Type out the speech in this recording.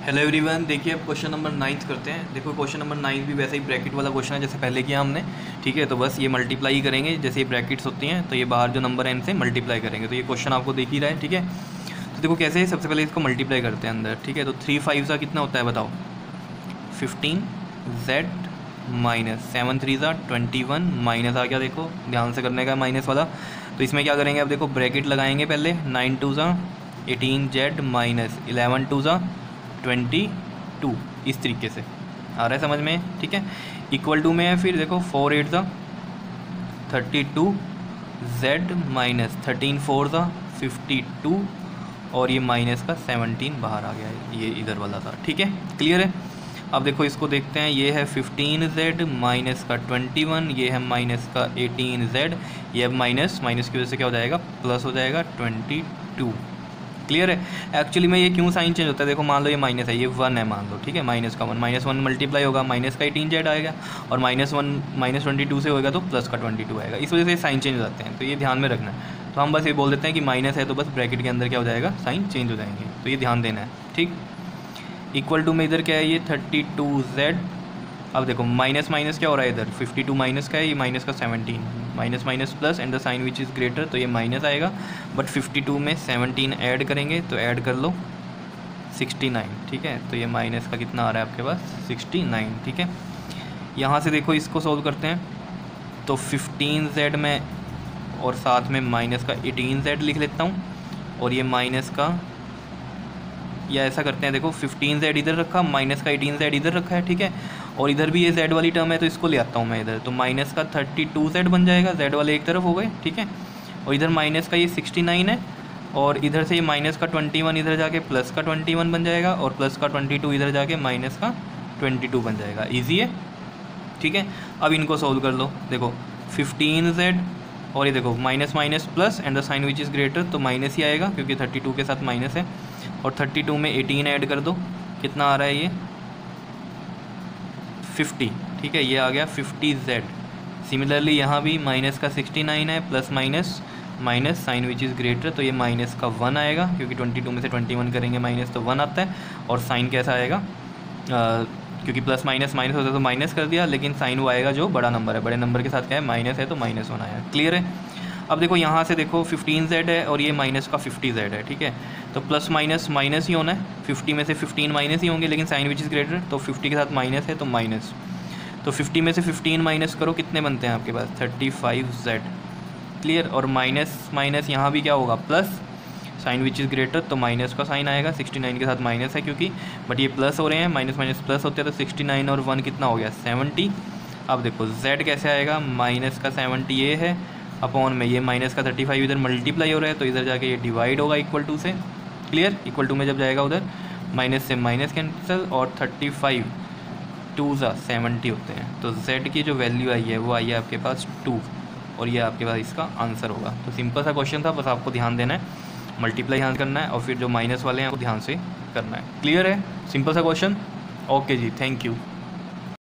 Hello everyone, देखिए अब question number 9 करते हैं। देखो क्वेश्चन नंबर 9 भी वैसे ही ब्रैकेट वाला क्वेश्चन है जैसे पहले किया हमने। ठीक है, तो बस ये मल्टीप्लाई ही करेंगे, जैसे ये ब्रैकेट्स होती हैं तो ये बाहर जो नंबर है इनसे मल्टीप्लाई करेंगे। तो ये क्वेश्चन आपको देख ही रहा है। ठीक है, तो देखो कैसे, सबसे पहले इसको मल्टीप्लाई करते हैं अंदर। ठीक है, तो 3 5 का कितना होता है बताओ? 15z माइनस 7 3 21 माइनस आ गया। देखो ध्यान से करने का माइनस वाला। तो इसमें क्या करेंगे, अब देखो ब्रैकेट लगाएंगे पहले। 9 2 18z माइनस 11 2 22, इस तरीके से आ रहा है समझ में? ठीक है, इक्वल टू में है फिर देखो 4 8 32 z माइनस 13 4 52 और ये माइनस का 17 बाहर आ गया है, ये इधर वाला था। ठीक है, क्लियर है? अब देखो इसको देखते हैं, ये है 15z माइनस का 21, ये है माइनस का 18z, ये अब माइनस की वजह से क्या हो जाएगा, प्लस हो जाएगा 22। क्लियर है? एक्चुअली में ये क्यों साइन चेंज होता है, देखो मान लो ये माइनस है, ये 1 है मान लो। ठीक है, माइनस का 1, माइनस 1 मल्टीप्लाई होगा, माइनस का 18z आएगा, और माइनस 1 माइनस 22 से होगा तो प्लस का 22 आएगा। इस वजह से साइन चेंज हो जाते हैं, तो ये ध्यान में रखना है। तो हम बस ये बोल देते हैं कि माइनस है तो बस ब्रैकेट के अंदर क्या हो जाएगा, साइन चेंज हो जाएंगे, तो ये ध्यान देना है। ठीक, इक्वल टू में इधर क्या है, ये 32z। अब देखो माइनस क्या हो रहा है इधर, 52 माइनस का है, ये माइनस का 17, minus minus plus and the sign which is greater, तो ये माइनस आएगा। बट 52 में 17 ऐड करेंगे तो ऐड कर लो 69। ठीक है, तो ये माइनस का कितना आ रहा है आपके पास, 69। ठीक है, यहाँ से देखो इसको सोल्व करते हैं, तो 15z में और साथ में माइनस का 18z लिख लेता हूँ, और ये माइनस का, या ऐसा करते हैं देखो 15z इधर रखा, माइनस का 18z इधर रखा है। ठीक है, और इधर भी ये z वाली टर्म है तो इसको ले आता हूँ मैं इधर, तो माइनस का 32z बन जाएगा, z वाले एक तरफ हो गए। ठीक है, और इधर माइनस का ये 69 है, और इधर से ये माइनस का 21 इधर जाके प्लस का 21 बन जाएगा, और प्लस का 22 इधर जाके माइनस का 22 बन जाएगा। ईजी है। ठीक है, अब इनको सोल्व कर लो। देखो 15z और ये देखो minus minus plus and the sign which is greater, तो माइनस ही आएगा क्योंकि 32 के साथ माइनस है, और 32 में 18 ऐड कर दो, कितना आ रहा है ये 50। ठीक है, ये आ गया 50z। सिमिलरली यहाँ भी माइनस का 69 है, plus minus minus sign which is greater, तो ये माइनस का 1 आएगा क्योंकि 22 में से 21 करेंगे माइनस तो 1 आता है, और साइन कैसा आएगा, क्योंकि प्लस माइनस माइनस होता है तो माइनस कर दिया, लेकिन साइन वो आएगा जो बड़ा नंबर है, बड़े नंबर के साथ क्या है, माइनस है तो -1 आया। क्लियर है? अब देखो यहाँ से देखो 15z है और ये माइनस का 50z है। ठीक है, तो प्लस माइनस माइनस ही होना है, 50 में से 15 माइनस ही होंगे, लेकिन साइन विच इज़ ग्रेटर, तो 50 के साथ माइनस है तो माइनस, तो 50 में से 15 माइनस करो, कितने बनते हैं आपके पास, 35z। क्लियर? और माइनस माइनस यहाँ भी क्या होगा, plus, sign which is greater, तो माइनस का साइन आएगा, 69 के साथ माइनस है क्योंकि, बट ये प्लस हो रहे हैं, माइनस माइनस प्लस होते हैं, तो 69 और 1 कितना हो गया, 70। अब देखो z कैसे आएगा, माइनस का 70 ये है, अपॉन में ये माइनस का 35 इधर मल्टीप्लाई हो रहा है, तो इधर जाके ये डिवाइड होगा इक्वल टू से। क्लियर? इक्वल टू में जब जाएगा उधर माइनस से माइनस कैंसिल, और 35 2 70 होते हैं, तो z की जो वैल्यू आई है वो आई है आपके पास 2, और ये आपके पास इसका आंसर होगा। तो सिंपल सा क्वेश्चन था, बस आपको ध्यान देना है, मल्टीप्लाई ध्यान करना है, और फिर जो माइनस वाले हैं वो ध्यान से करना है। क्लियर है? सिंपल सा क्वेश्चन। ओके जी, थैंक यू।